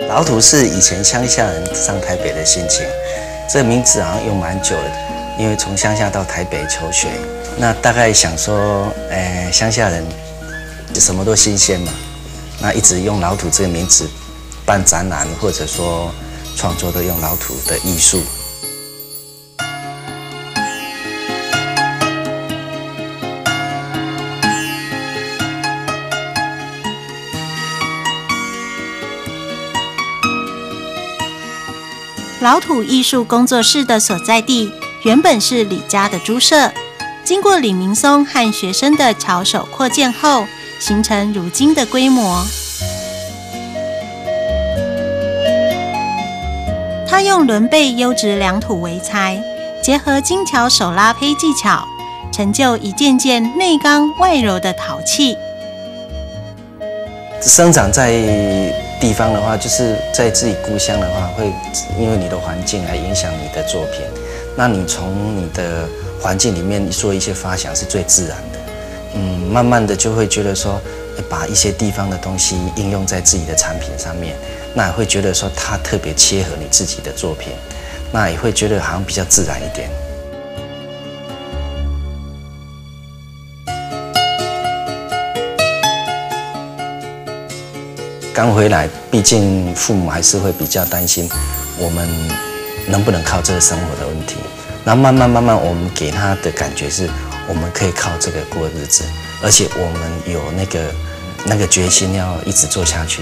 老土是以前乡下人上台北的心情，这个名字好像用蛮久了，因为从乡下到台北求学，那大概想说，乡下人什么都新鲜嘛，那一直用老土这个名字办展览，或者说创作都用老土的艺术。 老土艺术工作室的所在地原本是李家的猪舍，经过李明松和学生的巧手扩建后，形成如今的规模。他用轮背优质良土为材，结合精巧手拉胚技巧，成就一件件内刚外柔的陶器。 生长在地方的话，就是在自己故乡的话，会因为你的环境来影响你的作品。那你从你的环境里面做一些发想是最自然的。慢慢的就会觉得说，把一些地方的东西应用在自己的产品上面，那也会觉得说它特别切合你自己的作品，那也会觉得好像比较自然一点。刚回来，毕竟父母还是会比较担心我们能不能靠这个生活的问题。然后慢慢，我们给他的感觉是，我们可以靠这个过日子，而且我们有那个决心要一直做下去。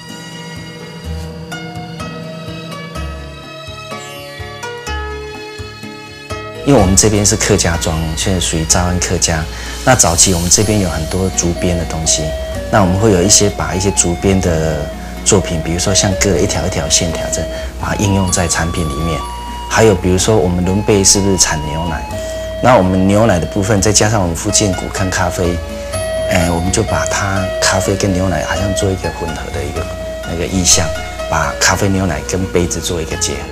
因为我们这边是客家庄，现在属于诏安客家。那早期我们这边有很多竹编的东西，那我们会有把一些竹编的作品，比如说像割了一条一条线条，这把它应用在产品里面。还有比如说我们伦贝是不是产牛奶？那我们牛奶的部分，再加上我们福建古坑咖啡，我们就把它咖啡跟牛奶好像做一个混合的那个意象，把咖啡牛奶跟杯子做一个结合。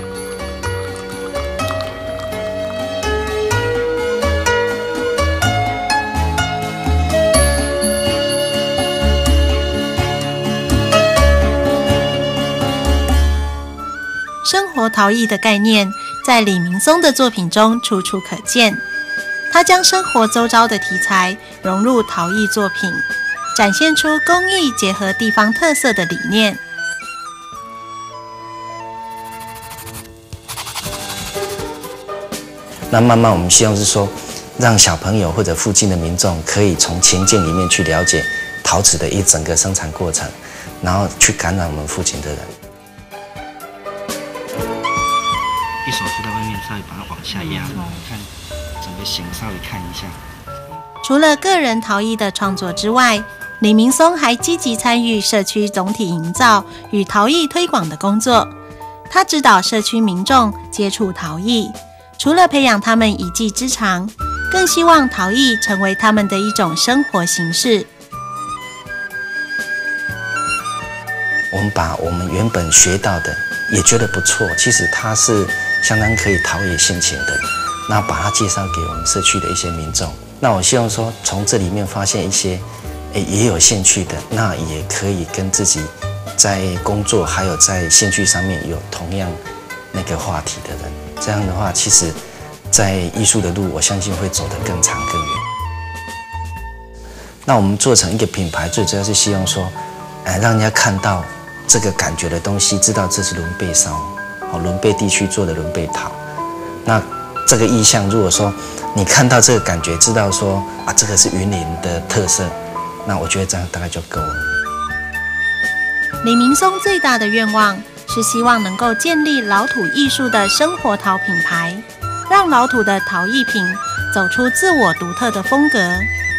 生活陶艺的概念在李明松的作品中处处可见。他将生活周遭的题材融入陶艺作品，展现出工艺结合地方特色的理念。 那慢慢我们希望是说，让小朋友或者附近的民众可以从情境里面去了解陶瓷的一整个生产过程，然后去感染我们附近的人。一手扶在外面，稍微把它往下压，看整个形稍微看一下。 除了个人陶艺的创作之外，李明松还积极参与社区总体营造与陶艺推广的工作。他指导社区民众接触陶艺，除了培养他们一技之长，更希望陶艺成为他们的一种生活形式。 我们把我们原本学到的也觉得不错，其实它是相当可以陶冶性情的，那把它介绍给我们社区的一些民众。那我希望说，从这里面发现一些也有兴趣的，那也可以跟自己在工作还有在兴趣上面有同样那个话题的人。这样的话，其实在艺术的路，我相信会走得更长更远。那我们做成一个品牌，最主要是希望说，让人家看到这个感觉的东西，知道这是伦贝烧。伦贝地区做的伦贝陶，那这个意象，如果说你看到这个感觉，知道说这个是云林的特色，那我觉得这样大概就够了。 李明松最大的愿望是希望能够建立老土艺术的生活陶品牌，让老土的陶艺品走出自我独特的风格，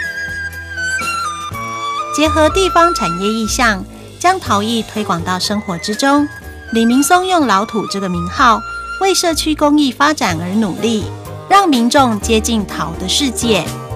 结合地方产业意象，将陶艺推广到生活之中。李明松用老土这个名号，为社区公益发展而努力，让民众接近陶的世界。